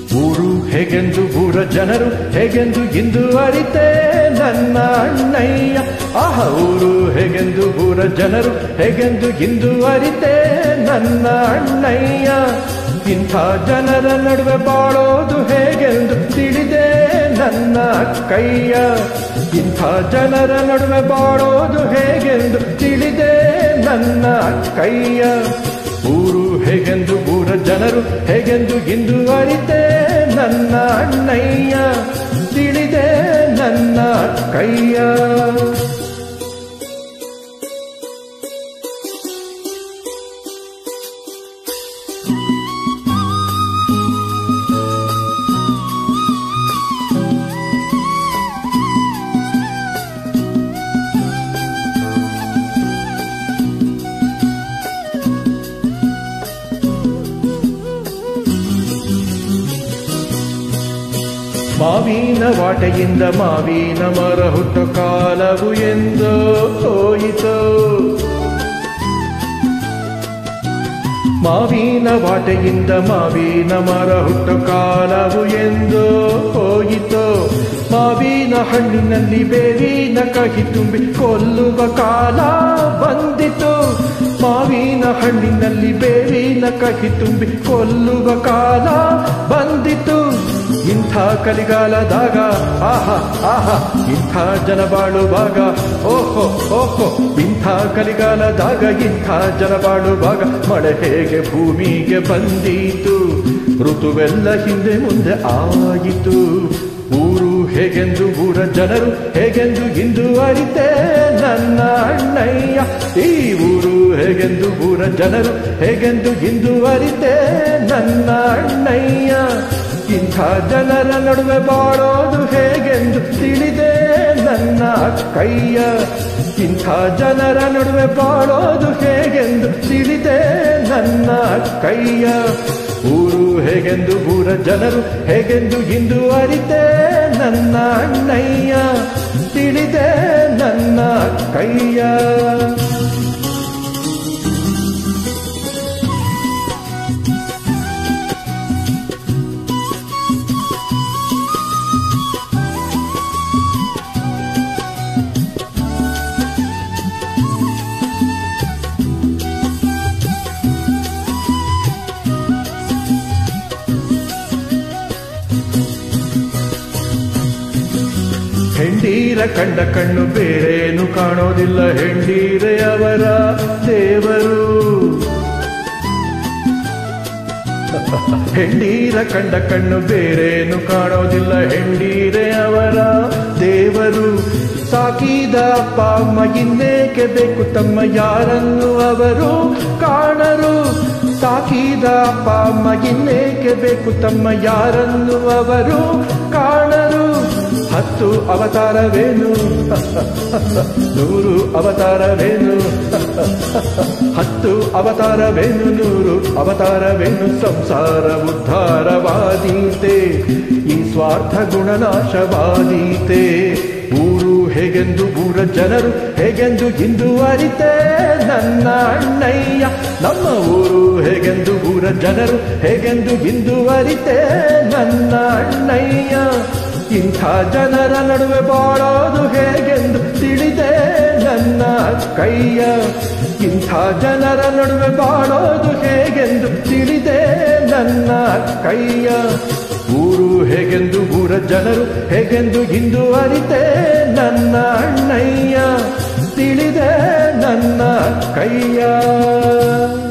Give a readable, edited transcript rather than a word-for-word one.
ಊರು ಹೇಗೆಂದು ಊರ ಜನರು ಹೇಗೆಂದು ಇಂದು ಅರಿತೆ ನನ್ನ ಅಣ್ಣಯ್ಯ. ಆಹ, ಊರು ಹೇಗೆಂದು ಊರ ಜನರು ಹೇಗೆಂದು ಇಂದು ಅರಿತೆ ನನ್ನ ಅಣ್ಣಯ್ಯ. ಇಂಥ ಜನರ ನಡುವೆ ಬಾಳೋದು ಹೇಗೆಂದು ತಿಳಿದೆ ನನ್ನ ಅಕ್ಕಯ್ಯ. ಇಂಥ ಜನರ ನಡುವೆ ಬಾಳೋದು ಹೇಗೆಂದು ತಿಳಿದೆ ನನ್ನ ಅಕ್ಕಯ್ಯ. ಊರು ಹೇಗೆಂದು ಊರ ಜನರು ಹೇಗೆಂದು ಇಂದು ಅರಿತೆ ನನ್ನ ಅಣ್ಣಯ್ಯ. ತಿಳಿದೆ ನನ್ನ ಅಕ್ಕಯ್ಯ. ಮಾವಿನ ವಾಟೆಯಿಂದ ಮಾವಿನ ಮರ ಹುಟ್ಟು ಕಾಲವು ಎಂದೋ ಹೋಯಿತು. ಮಾವಿನ ವಾಟೆಯಿಂದ ಮಾವಿನ ಮರ ಹುಟ್ಟು ಕಾಲವು ಎಂದೋ ಹೋಯಿತು. ಮಾವಿನ ಹಣ್ಣಿನಲ್ಲಿ ಬೇವಿನ ಕಹಿ ತುಂಬಿ ಕೊಲ್ಲುವ ಕಾಲ ಬಂದಿತು. ಮಾವಿನ ಹಣ್ಣಿನಲ್ಲಿ ಬೇವಿನ ಕಹಿ ತುಂಬಿ ಕೊಲ್ಲುವ ಕಾಲ ಬಂದಿತು. ಇಂಥ ಕಲಿಗಾಲದಾಗ ಆಹಾ ಆಹಾ ಇಂಥ ಜನ ಬಾಳುವಾಗ ಓಹೋ ಓಹೋ. ಇಂಥ ಕಲಿಗಾಲದಾಗ ಇಂಥ ಜನ ಬಾಳುವಾಗ ಮಳೆ ಹೇಗೆ ಭೂಮಿಗೆ ಬಂದೀತು. ಋತುವೆಲ್ಲ ಹಿಂದೆ ಮುಂದೆ ಆಯಿತು. ಊರು ಹೇಗೆಂದು ಊರ ಜನರು ಹೇಗೆಂದು ಇಂದು ಅರಿತೆ ನನ್ನ ಅಣ್ಣಯ್ಯ. ಈ ಊರು ಹೇಗೆಂದು ಊರ ಜನರು ಹೇಗೆಂದು ಇಂದು ಅರಿತೆ ನನ್ನ ಅಣ್ಣಯ್ಯ. ಇಂಥ ಜನರ ನಡುವೆ ಬಾಳೋದು ಹೇಗೆಂದು ತಿಳಿದೆ ನನ್ನ ಅಕ್ಕಯ್ಯ. ಇಂಥ ಜನರ ನಡುವೆ ಬಾಳೋದು ಹೇಗೆಂದು ತಿಳಿದೆ ನನ್ನ ಅಕ್ಕಯ್ಯ. ಊರು ಹೇಗೆಂದು ಊರ ಜನರು ಹೇಗೆಂದು ಇಂದು ಅರಿತೆ ನನ್ನ ಅಣ್ಣಯ್ಯ. ತಿಳಿದೆ ನನ್ನ ಅಕ್ಕಯ್ಯ. ಹೆಂಡೀರ ಕಂಡ ಕಣ್ಣು ಬೇರೇನು ಕಾಣೋದಿಲ್ಲ. ಹೆಂಡೀರೆ ಅವರ ದೇವರು. ಹೆಂಡೀರ ಕಂಡ ಕಣ್ಣು ಬೇರೇನು ಕಾಣೋದಿಲ್ಲ. ಹೆಂಡೀರೆ ಅವರ ದೇವರು. ಸಾಕಿದ ಅಪ್ಪ ಅಮ್ಮ ಇನ್ನೇಕೆ ಬೇಕು ತಮ್ಮ ಯಾರನ್ನು ಅವರು ಕಾಣರು. ಸಾಕಿದ ಅಪ್ಪ ಅಮ್ಮ ಇನ್ನೇಕೆ ಬೇಕು ತಮ್ಮ ಯಾರನ್ನು ಅವರು ಕಾಣರು. 10 ಅವತಾರವೇನು 100 ಅವತಾರವೇನು 10 ಅವತಾರವೇನು 100 ಅವತಾರವೇನು. ಸಂಸಾರ ಉದ್ಧಾರವಾದೀತೆ ಈ ಸ್ವಾರ್ಥ ಗುಣನಾಶವಾದೀತೆ. ಊರು ಹೇಗೆಂದು ಊರ ಜನರು ಹೇಗೆಂದು ಇಂದು ಅರಿತೆ ನನ್ನ ಅಣ್ಣಯ್ಯ. ನಮ್ಮ ಊರು ಹೇಗೆಂದು ಊರ ಜನರು ಹೇಗೆಂದು ಇಂದು ಅರಿತೆ ನನ್ನ ಅಣ್ಣಯ್ಯ. ಇಂಥ ಜನರ ನಡುವೆ ಬಾಳೋದು ಹೇಗೆಂದು ತಿಳಿದೆ ನನ್ನ ಅಕ್ಕಯ್ಯ. ಇಂಥ ಜನರ ನಡುವೆ ಬಾಳೋದು ಹೇಗೆಂದು ತಿಳಿದೆ ನನ್ನ ಅಕ್ಕಯ್ಯ. ಊರು ಹೇಗೆಂದು ಊರ ಜನರು ಹೇಗೆಂದು ಇಂದು ಅರಿತೆ ನನ್ನ ಅಣ್ಣಯ್ಯ. ತಿಳಿದೆ ನನ್ನ ಅಕ್ಕಯ್ಯ.